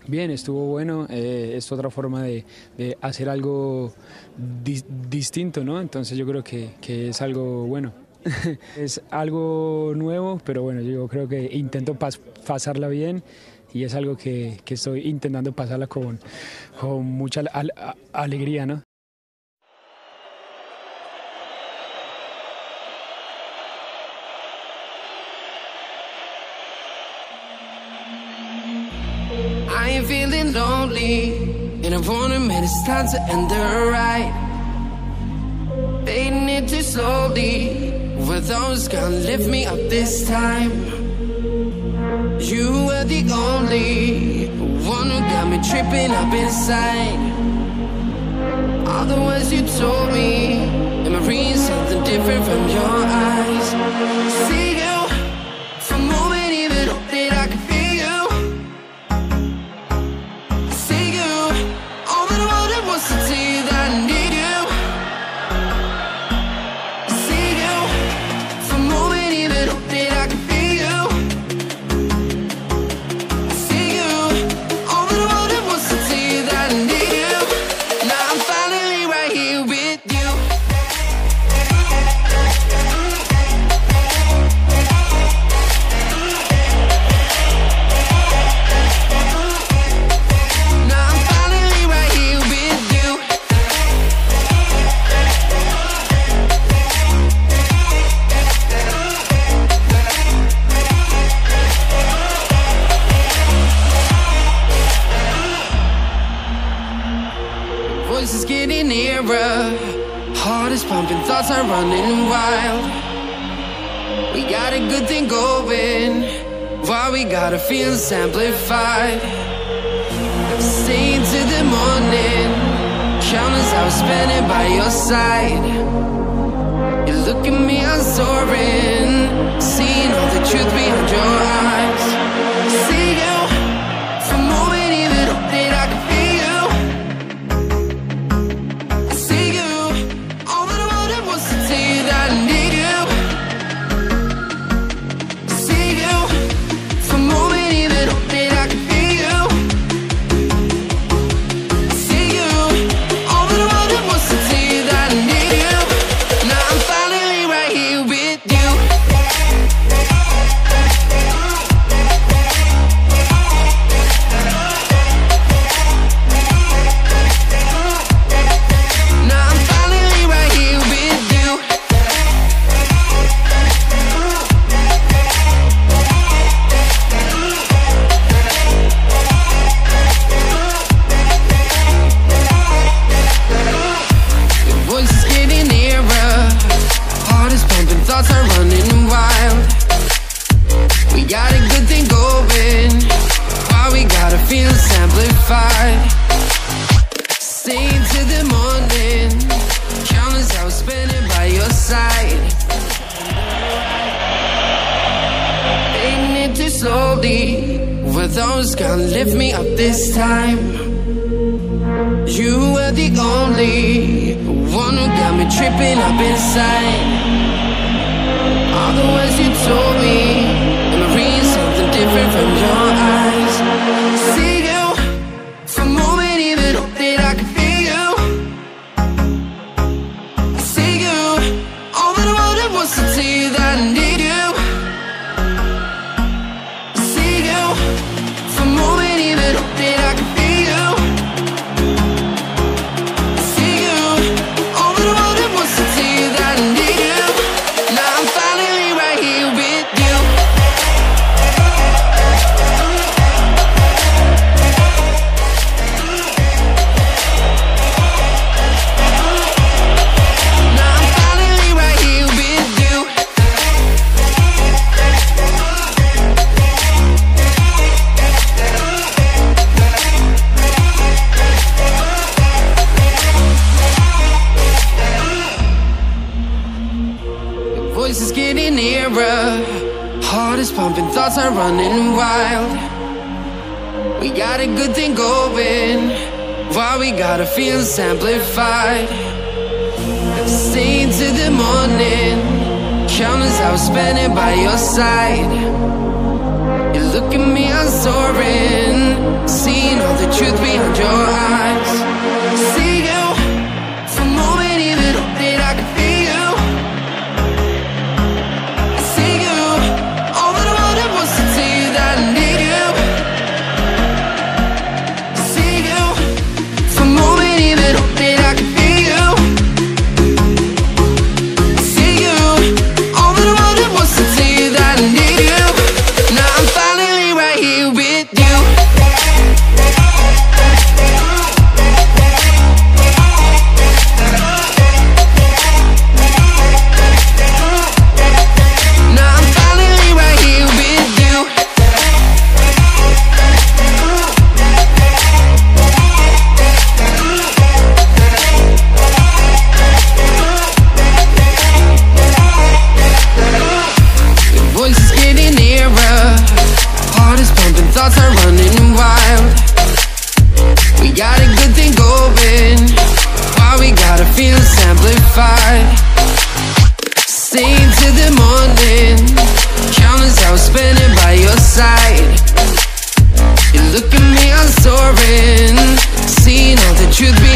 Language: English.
Bien, estuvo bueno, es otra forma de hacer algo distinto, ¿no? Entonces yo creo que es algo bueno. Es algo nuevo, pero bueno, yo creo que intento pasarla bien y es algo que estoy intentando pasarla con mucha alegría, ¿no? I ain't feeling lonely, and I won't admit it's time to end the ride. Fading it too slowly, were those gonna lift me up this time? You were the only one who got me tripping up inside. All the words you told me, am I reading something different from your eyes? See you, for a moment even hope that I can feel you. See you, all that I wanted was to tell you that I need you. See you, for a moment even hope that I can feel you. See you, all that I wanted was to tell you that I need you. Now I'm finally right here with you. Now I'm finally right here with you. Voice is getting nearer, heart is pumping, thoughts are running wild. We got a good thing going, why we gotta feel amplified. Staying till the morning, countless hours spending by your side. You look at me, I'm soaring, seeing all the truth behind your eyes. See you, for a moment even hope that I can feel you. See you, all that I wanted was to tell you that I need you. See you, for a moment even hope that I can feel you. See you, all that I wanted was to tell you that I need you. Now I'm finally right here with you. Now I'm finally right here with you. Your voice is getting nearer, heart is pumping, thoughts are running wild. We got a good thing going, why we gotta feel amplified. Staying till the morning, countless hours spending by your side. Fading it too slowly, were those gonna lift me up this time? You were the only one who got me tripping up inside. All the words you told me, am I reading something different from your eyes? See you, for a moment even hope that I can feel you. See you, all that I wanted was to tell you that I need you. See you, for a moment even hope that I can feel you. See you, all that I wanted was to tell you that I need you. Now I'm finally right here with you. Now I'm finally right here with you. Your voice is getting nearer, heart is pumping, thoughts are running wild. We got a good thing going, why we gotta feel amplified. Staying till the morning, countless hours spending by your side. You look at me, I'm soaring, seeing side. You look at me, I'm soaring, seeing all the truth behind